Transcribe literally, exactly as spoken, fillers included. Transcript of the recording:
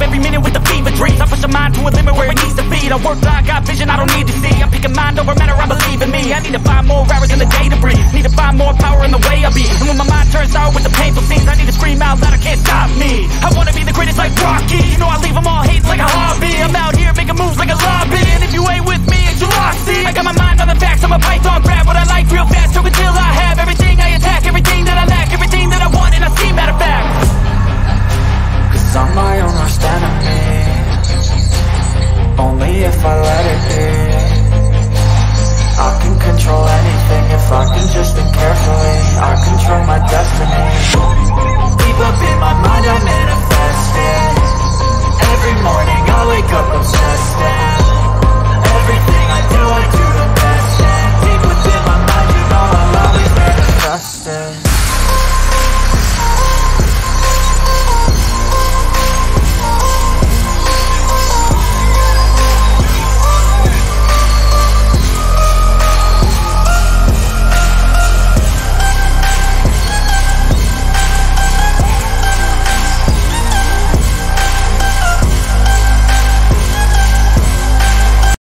every minute with the fever dreams. I push a mind to a limit where it needs to be. I work blind, got vision I don't need to see. I'm picking mind over matter, I believe in me. I need to find more hours in the day to breathe. Need to find more power in the way I be. And when my mind turns sour with the painful scenes, I need to scream out loud, I can't stop me. I wanna be the greatest like Rocky. You know I leave them all hating like a hobby. I'm out here making moves like a lobby. And if you ain't with me, it's your loss. See, I got my mind on the facts, I'm a python, grab what I like real fast. So until I have everything, I attack everything that I lack, everything that I want, and I see matter of fact. Cause I'm my own worst enemy. Only if I let it be. I can control anything if I can just think carefully. I control my destiny. Deep up in my mind I manifest it. Every morning I wake up, I'm